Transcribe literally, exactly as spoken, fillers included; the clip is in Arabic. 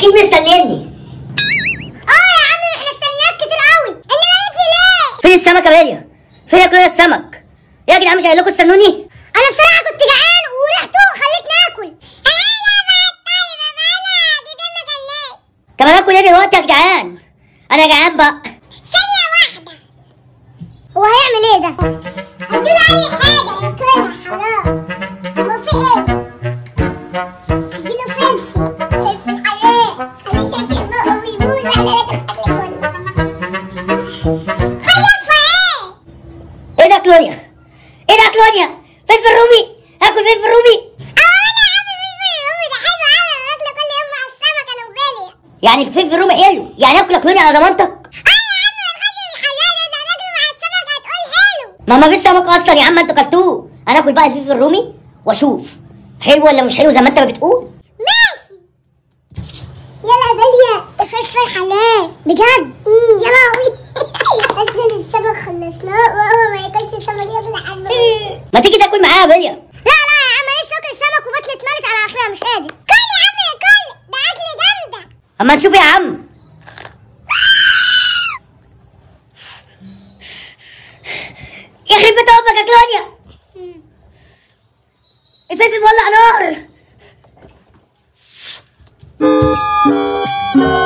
اكيد مستنيني. اه يا عم احنا استنيناك كتير قوي. انما انت ليه؟ فين السمك يا بيليا؟ فين يا كلويا السمك؟ يا جدعان مش قايل لكم استنوني؟ انا بصراحه كنت جعان وريحته خلتني اكل. طب انا اكل ايه دلوقتي يا جدعان؟ انا جعان بقى. ثانيه واحده. هو هيعمل ايه ده؟ اديله اي حاجه ياكلها حرام. هو في ايه؟ اديله فلفل فلفل حراق خليه شايف بقه ويبوظ واحنا لازم الاكل كله. خلفه ايه؟ ايه ده كلونيا؟ ايه ده كلونيا؟ فلفل رومي؟ اكل فلفل رومي؟ اه انا يا عم فلفل الرومي ده حلو قوي انا باكله كل يوم مع السمك انا وبيليا. يعني فلفل رومي حلو؟ يعني اكل يا كلونيا على ضمانتك؟ ما ما فيش سمك اصلا يا عم انتوا كلتوه. انا اكل بقى الفلفل الرومي واشوف حلو ولا مش حلو زي ما انت ما بتقول. ماشي. يلا يا بيليا الفلفل حلال بجد. يا لهوي. اصلا السمك خلصناه وهو ما ياكلش السمك ياكل عنه. ما تيجي تاكل معايا يا بيليا؟ لا لا يا عم لسه واكل سمك وبطني اتملت على اخرها مش قادر. كل يا عم كل ده اكل جامده. اما نشوف يا عم. يخرب بيت امك يا كلونيا. الفلفل مولع نار.